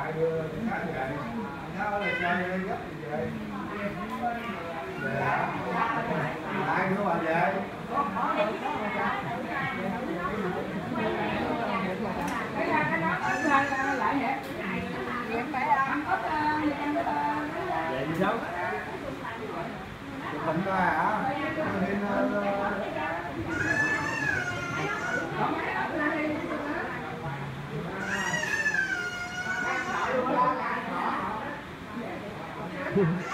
lại đưa khá về nó là chơi gấp về lại nữa mà về vậy gì đâu không có hả nên